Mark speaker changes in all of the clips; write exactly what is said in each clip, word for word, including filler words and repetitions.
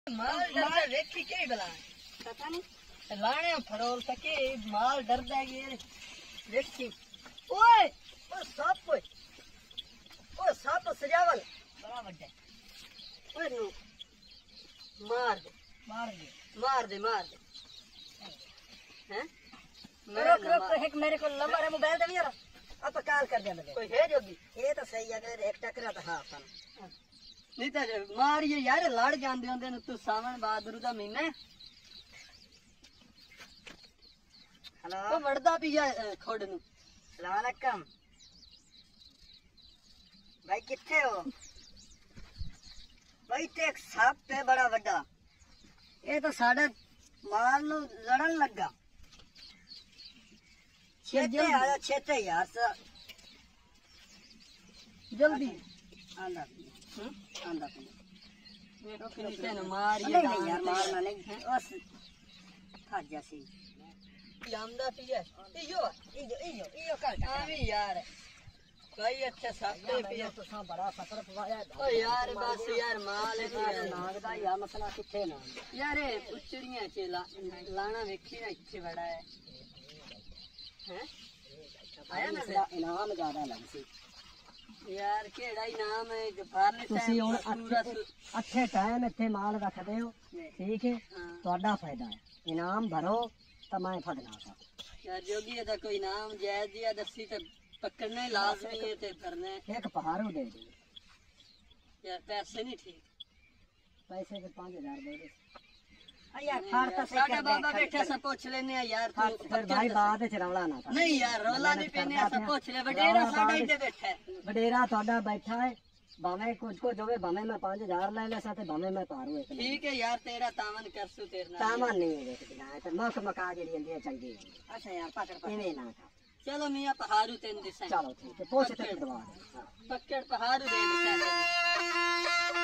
Speaker 1: माल माल देखी के बला पता नहीं लाने फड़ोल सके माल डर जाएगी देखी ओए ओ सांप ओए ओ सांप सजावल बड़ा बड़ा ओए नो मार दे मार दे मार दे मार दे हैं मेरे को एक मेरे को नंबर है मोबाइल दे यार अब कॉल कर दे मुझे कोई है जोगी ये तो सही है अगर एक टकरा तो हां अपन नहीं तो मारिए यार लड़ जांदे होंदे न तू सावन बहादुर दा महीना हेलो तो वड़दा पिया खोड़ नु अस्सलाम वालेकुम भाई किथे हो भाई ते एक सांप है बड़ा बड़ा ये तो साडा माल नु लड़न लगा छेते आया छेते यार सा जल्दी आंदा हम्म आंदा मेरे किसी ने मार ये नहीं यार मारना नहीं बस खा जैसे आंदा पिए इयो इयो इयो इयो कर आवी यार भाई अच्छा साथे पिए तो सा बड़ा फकर पवाया ओ यार बस यार माल है नाग दा या मसला किथे ना यार उचड़ियां च लाना वेखी ना इथे बड़ा है हैं आया ना इनाम ज्यादा लग सी यार केड़ा इनाम है गफार ने तुसी हुन अच्छे टाइम इथे माल रखदे हो ठीक है ਤੁਹਾਡਾ फायदा है इनाम भरो तो मैं फड़ना सा यार जोगी दा कोई इनाम जायज या दसी ते पकड़ने लाजमी है ते करने एक पहाड़ो दे दे यार पैसे नहीं ठीक पैसे के पाँच हजार दे दे यार फाड़ तो साडा बाबा बैठा सा पूछ लेने यार फिर भाई बाद च रौला ना नहीं यार रौला नहीं पीने सा पूछ ले वडेरा साडा इधर बैठा है वडेरा ਤੁਹਾਡਾ बैठा है भावे कुछ को जोवे भावे मैं पाँच हजार ले ले साथे भावे मैं पारू एक ठीक है यार तेरा तामन करसू तेरे नाल तामन नहीं देख बिना तो मक मका जेडी अंदी चंगी अच्छा यार पकड़ पकड़ इने ना चलो मियां पहाड़ू तेन दिसा चलो ठीक है पूछ ते दवा पकड़ पहाड़ू दे दिसा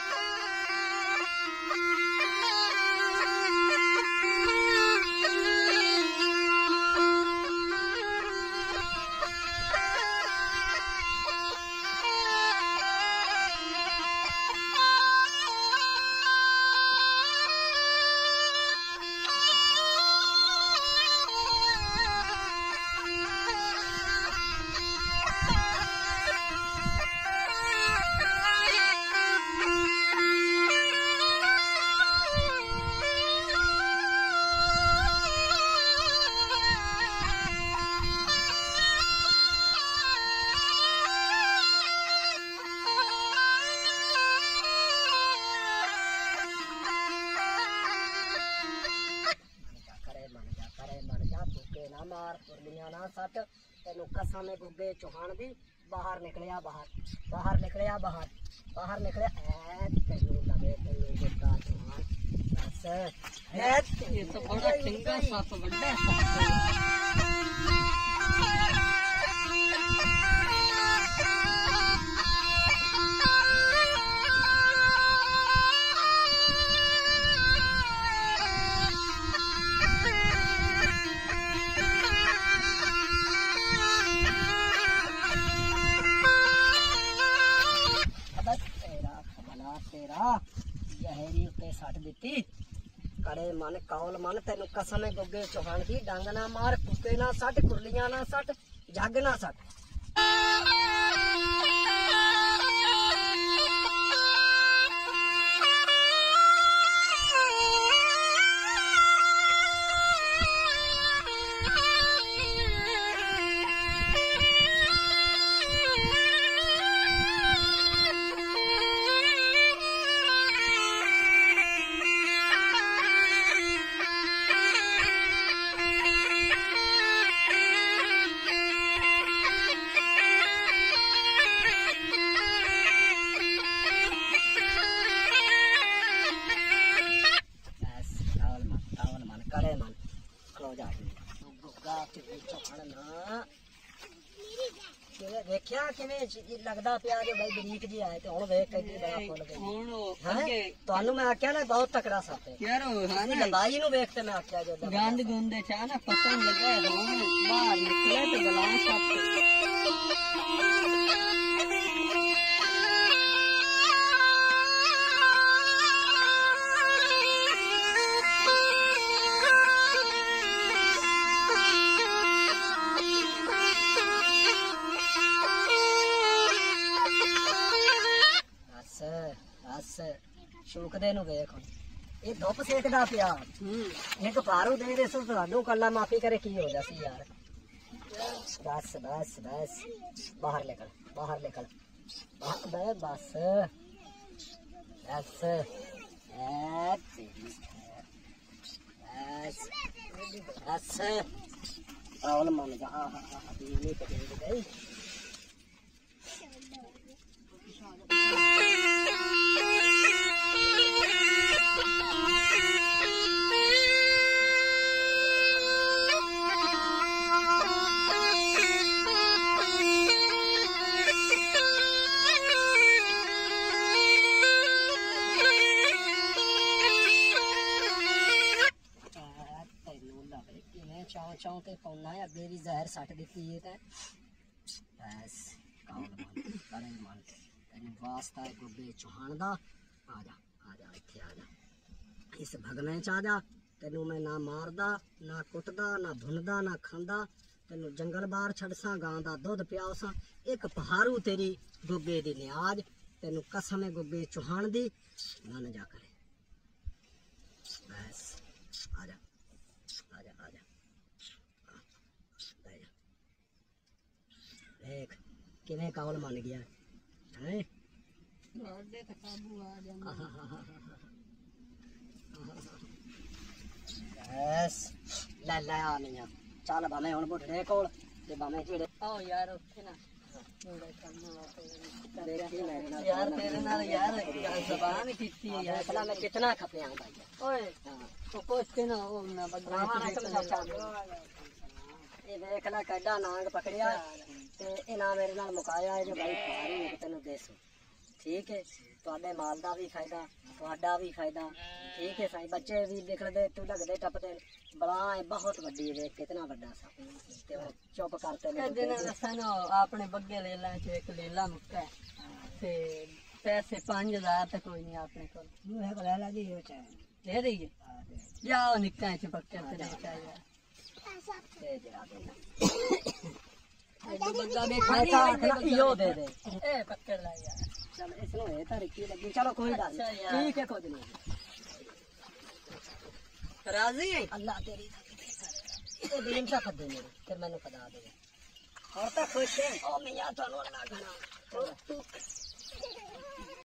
Speaker 1: सट तेन कसम गुगे चौहान दी बाहर निकलिया बाहर बाहर निकलिया बाहर बाहर निकलिया तेनू लगे तेनू गुगा चौहान बस ये तो बड़ा ठिंगा सप बड़ा सट दी कड़े मन कौल मन तेन कसम गुगे चौहान की डंग ना मार कुके ना सट कुरलियां ना सट जग ना सट देखिया किवें लगदा पिया जो भाई बरीक जी आए ते हुण वेख के बड़ा फुल गई हुण अगे ਤੁਹਾਨੂੰ मैं आख्या ना बहुत तकड़ा सप है यार हां लंबाई नु वेख ते मैं आख्या जो गंद गुंदे चा ना पता नहीं लगा हुण बाहर निकले ते गला सप
Speaker 2: ਬੰਦੇ ਨੂੰ ਵੇਖ ਇਹ ਧੁੱਪ ਸੇਕਦਾ ਪਿਆ ਇੱਕ ਭਾਰੂ ਦੇ ਦੇ ਸੋ ਤੁਹਾਨੂੰ ਕੱਲਾ ਮਾਫੀ ਕਰੇ ਕੀ ਹੋ ਜਾਸੀ ਯਾਰ ਬਸ ਬਸ ਬਸ ਬਾਹਰ ਨਿਕਲ ਬਾਹਰ ਨਿਕਲ ਬਾਹਰ ਬਸ ਬਸ ਬਸ ਬਸ ਆਉਲ ਮੰਨ ਜਾ ਹਾਂ ਹਾਂ ਹਾਂ ਬਿਜਲੀ ਤੇ ਗਈ ਚਾਉ ਚਾਉ ਤੇ ਪੌਣਾ ਅੱਗੇ ਵੀ ਜ਼ਹਿਰ ਸੱਟ ਦਿੱਤੀ ਹੈ ਤਾਂ ਬਸ ਕਾਲ ਮਨ ਕਰੇ ਮਨ ਤੈਨੂੰ ਵਾਸਤਾ ਹੈ ਗੁੱਬੇ ਚੋਹਾਨ ਦਾ ਆ ਜਾ ਆ ਜਾ ਇੱਥੇ ਆ ਜਾ ਇਸ ਭਗਨੇ ਚ ਆ ਜਾ ਤੈਨੂੰ ਮੈਂ ਨਾ ਮਾਰਦਾ ਨਾ ਕੁੱਟਦਾ ਨਾ ਭੁੰਨਦਾ ਨਾ ਖਾਂਦਾ ਤੈਨੂੰ ਜੰਗਲ ਬਾਹਰ ਛੱਡਸਾਂ ਗਾਂ ਦਾ ਦੁੱਧ ਪਿਆਉਸਾਂ ਇੱਕ ਪਹਾਰੂ ਤੇਰੀ ਗੁੱਬੇ ਦੀ ਨਿਆਜ ਤੈਨੂੰ ਕਸਮ ਹੈ ਗੁੱਬੇ ਚੋਹਾਨ ਦੀ ਨਾ ਨਾ ਜਾ ਕਰੇ ਬਸ ਆ ਜਾ ਆ ਜਾ ਆ ਜਾ देख किवें कावल मन गया है बस लै लै आ नहीं चल भावें हुण बुढ़ड़े कोल ते भावें जेड़े आओ यार उत्थे ना यार तेरे नाल यार ज़बान कीती है यार भला मैं कितना खपिया भाई ओए तो कुछ ना ओ ना बदला ये देख ला कड्डा नांग पकड़िया ते इना मेरे नाल मुकाया है जो भाई फारू है तेन देसो ठीक है तुहाडे माल दा भी फायदा तुहाडा भी फायदा ठीक है साईं बच्चे भी निकलदे तू लगदे टपदे बला है बहुत वड्डी देख कितना वड्डा सा ते चुप करते ने दिन सन अपने बग्गे ले ला च एक लेला मुक्का ते पैसे पाँच हज़ार तक कोई नहीं अपने को मुंह है ले ला जी हो चाहे दे दीजिए जाओ निक्का च पक्के ते ले चाहिए दे जरा दे यो दे दे ए पकड़ ला यार चल इसनो है तारी की लगी चलो कोई बात नहीं ठीक है कुछ नहीं राजी है अल्लाह तेरी ये दिन सा फदे मेरे फिर मैंने पता दे और तक खुश है ओ मियां तो अल्लाह घना